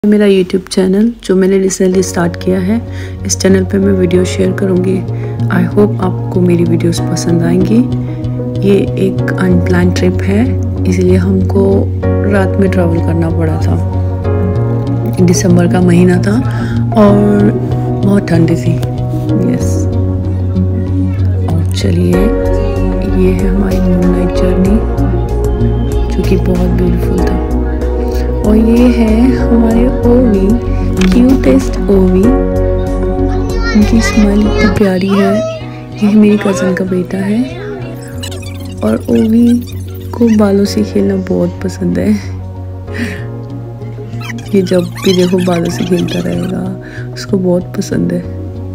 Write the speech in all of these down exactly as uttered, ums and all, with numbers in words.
मेरा YouTube channel जो मैंने रिसेंटली स्टार्ट किया है। इस चैनल पे मैं वीडियो शेयर करूँगी। आई होप आपको मेरी वीडियोस पसंद आएंगी। ये एक अनप्लान ट्रिप है, इसलिए हमको रात में ट्रैवल करना पड़ा था। दिसंबर का महीना था और बहुत ठंडी थी। यस, और चलिए, ये है हमारी मूनलाइट जर्नी जो कि बहुत ब्यूटीफुल था। और ये है हमारे ओवी, क्यूटेस्ट ओवी। उनकी स्माइल इतनी प्यारी है। ये मेरी कज़न का बेटा है और ओवी को बालों से खेलना बहुत पसंद है। ये जब भी देखो बालों से खेलता रहेगा, उसको बहुत पसंद है।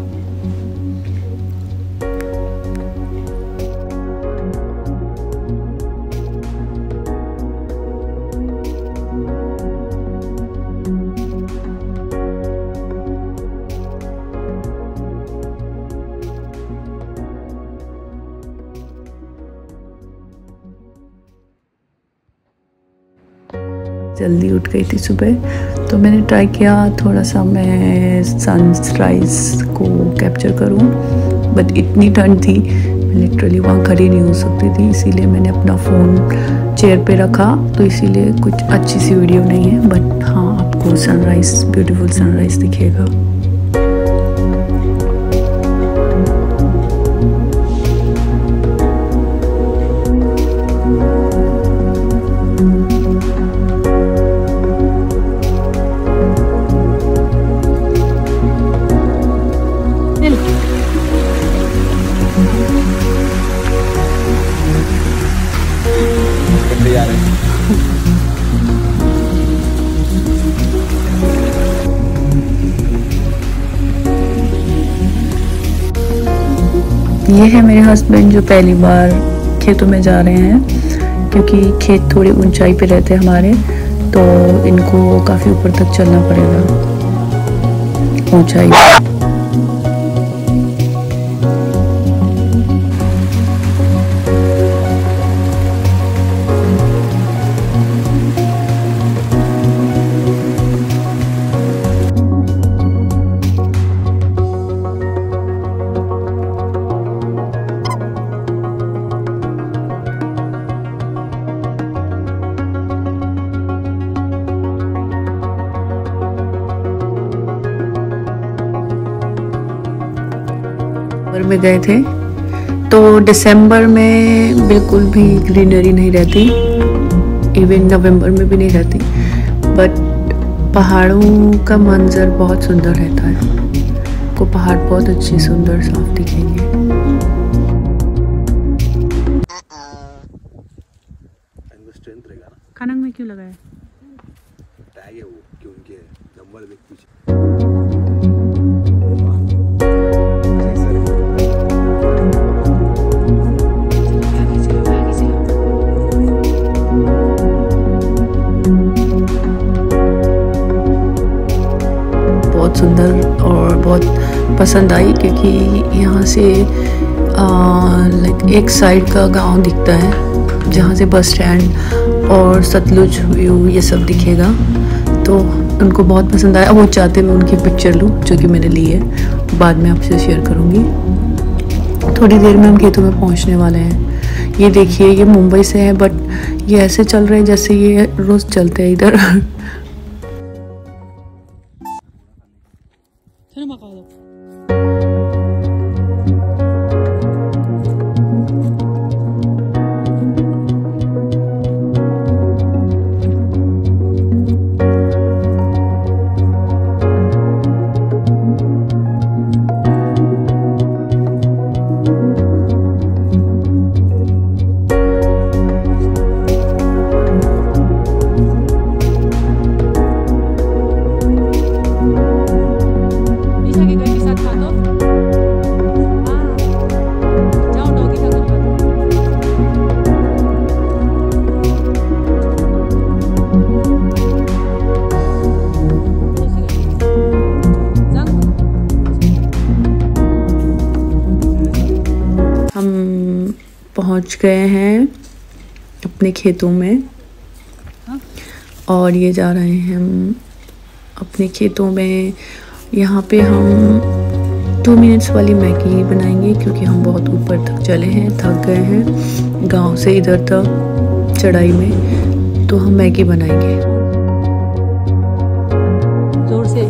जल्दी उठ गई थी सुबह, तो मैंने ट्राई किया थोड़ा सा मैं सनराइज़ को कैप्चर करूं, बट इतनी ठंड थी मैं लिटरली वहाँ खड़ी नहीं हो सकती थी। इसीलिए मैंने अपना फ़ोन चेयर पे रखा, तो इसीलिए कुछ अच्छी सी वीडियो नहीं है, बट हाँ आपको सनराइज़, ब्यूटीफुल सनराइज़ दिखेगा। ये है मेरे हस्बैंड जो पहली बार खेतों में जा रहे हैं, क्योंकि खेत थोड़ी ऊंचाई पे रहते हैं हमारे, तो इनको काफ़ी ऊपर तक चलना पड़ेगा, ऊंचाई। में गए थे, तो दिसंबर में बिल्कुल भी ग्रीनरी नहीं रहती, इवन नवंबर में भी नहीं रहती, बट पहाड़ों का मंजर बहुत सुंदर रहता है। को पहाड़ बहुत अच्छे सुंदर साफ दिखेंगे। खानंग में क्यों लगाया? टैग है वो, कि उनके नंबर में कुछ सुंदर और बहुत पसंद आई, क्योंकि यहाँ से लाइक एक साइड का गांव दिखता है, जहाँ से बस स्टैंड और सतलुज व्यू ये सब दिखेगा, तो उनको बहुत पसंद आया। वो चाहते मैं उनकी पिक्चर लूँ, जो कि मैंने ली है, बाद में आपसे शेयर करूँगी। थोड़ी देर में हम खेतों में पहुँचने वाले हैं। ये देखिए, ये मुंबई से है, बट ये ऐसे चल रहे हैं जैसे ये रोज़ चलते हैं इधर। पहुंच गए हैं अपने खेतों में और ये जा रहे हैं हम अपने खेतों में। यहाँ पे हम टू मिनट्स वाली मैगी बनाएंगे क्योंकि हम बहुत ऊपर तक चले हैं, थक गए हैं गांव से इधर तक चढ़ाई में, तो हम मैगी बनाएंगे। जोर से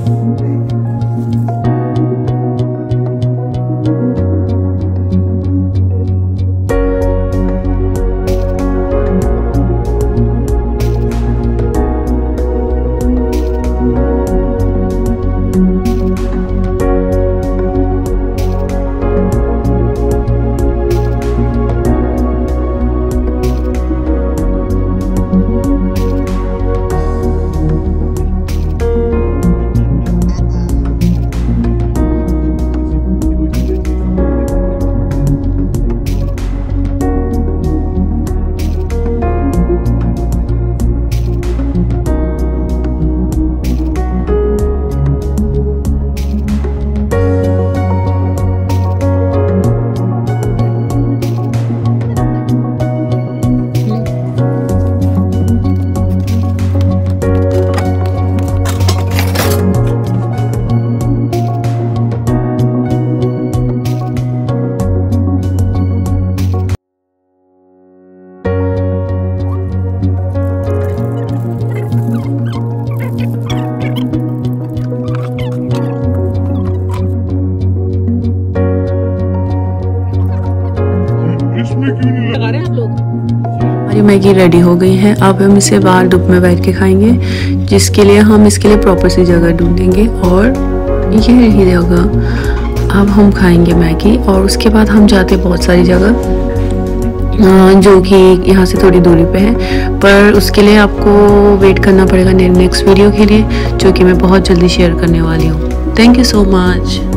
हमारी मैगी रेडी हो गई है। अब हम इसे बाहर धूप में बैठ के खाएंगे, जिसके लिए हम इसके लिए प्रॉपर सी जगह ढूंढेंगे और ये रही जगह। अब हम खाएंगे मैगी और उसके बाद हम जाते बहुत सारी जगह जो कि यहाँ से थोड़ी दूरी पे है, पर उसके लिए आपको वेट करना पड़ेगा नेक्स्ट वीडियो के लिए, जो कि मैं बहुत जल्दी शेयर करने वाली हूँ। Thank you so much.